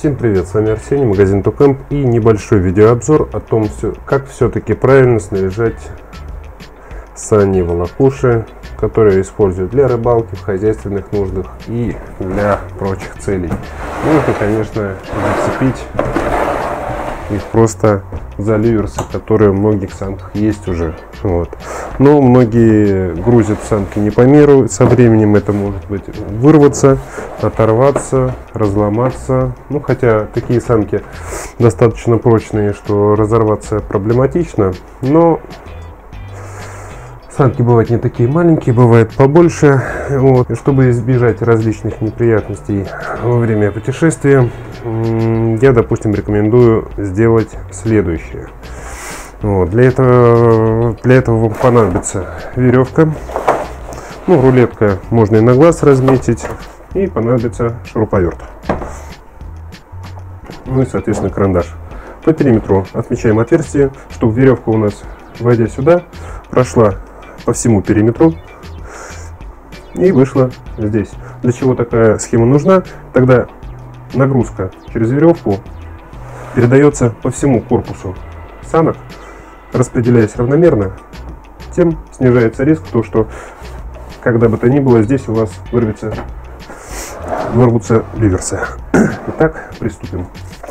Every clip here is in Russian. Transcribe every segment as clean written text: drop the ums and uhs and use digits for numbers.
Всем привет, с вами Арсений, магазин Токэмп, и небольшой видеообзор о том, как все-таки правильно снаряжать сани волокуши, которые используют для рыбалки, в хозяйственных нуждах и для прочих целей. Можно, конечно, зацепить их просто за ливерсы, которые в многих санках есть уже. Но многие грузят санки не по меру, со временем это может быть вырваться, оторваться, разломаться. Хотя такие санки достаточно прочные, что разорваться проблематично, но санки бывают не такие маленькие, бывают побольше. И чтобы избежать различных неприятностей во время путешествия, я, допустим, рекомендую сделать следующее. Для этого вам понадобится веревка, рулетка можно и на глаз разметить, и понадобится шуруповерт, и, соответственно, карандаш. По периметру отмечаем отверстие, чтобы веревка у нас, войдя сюда, прошла по всему периметру и вышла здесь. Для чего такая схема нужна? Тогда нагрузка через веревку передается по всему корпусу санок, распределяясь равномерно, тем снижается риск, что когда бы то ни было, здесь у вас вырвутся ливерсы. Итак, приступим.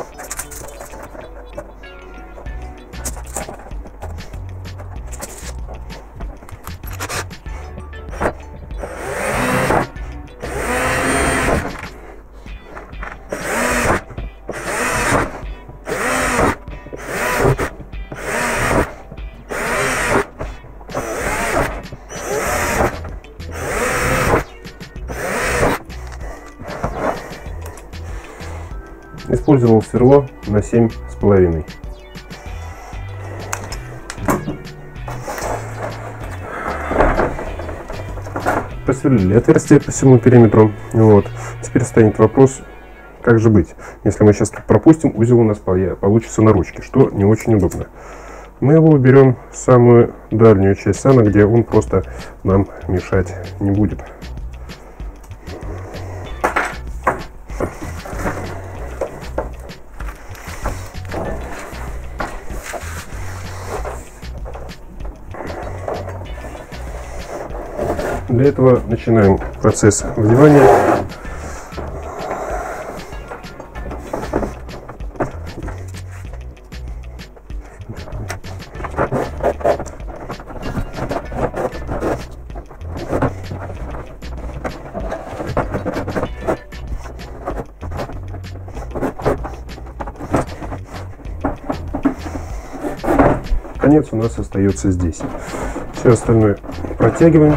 Использовал сверло на 7,5. Просверлили отверстие по всему периметру. Теперь станет вопрос, как же быть. Если мы сейчас тут пропустим, узел у нас получится на ручке, что не очень удобно. Мы его уберем в самую дальнюю часть сана, где он просто нам мешать не будет. Для этого начинаем процесс вдевания. Конец у нас остается здесь. Все остальное протягиваем.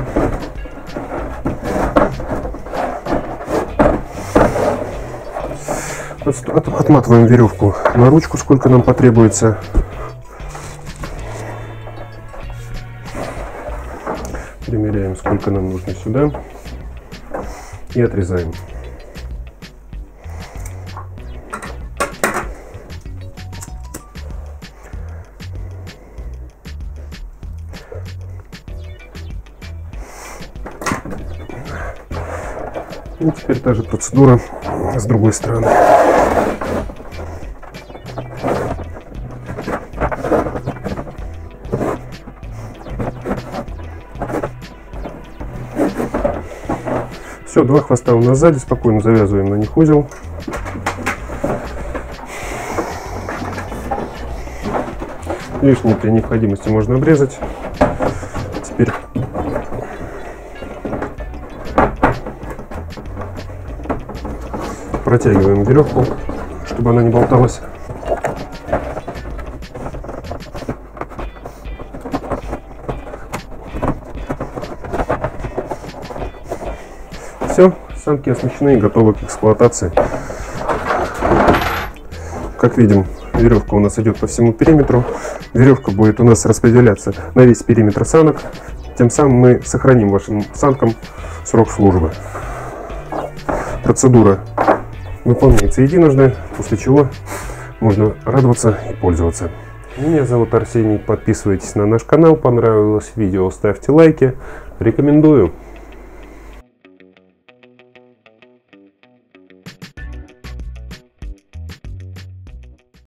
Отматываем веревку на ручку, сколько нам потребуется. Примеряем, сколько нам нужно сюда. И отрезаем. И теперь та же процедура с другой стороны. Все, два хвоста у нас сзади, спокойно завязываем на них узел. Лишнее при необходимости можно обрезать. Теперь протягиваем веревку, чтобы она не болталась. Все, санки оснащены и готовы к эксплуатации. Как видим, веревка у нас идет по всему периметру. Веревка будет у нас распределяться на весь периметр санок. Тем самым мы сохраним вашим санкам срок службы. Процедура выполняется единожды, после чего можно радоваться и пользоваться. Меня зовут Арсений. Подписывайтесь на наш канал. Понравилось видео, ставьте лайки. Рекомендую.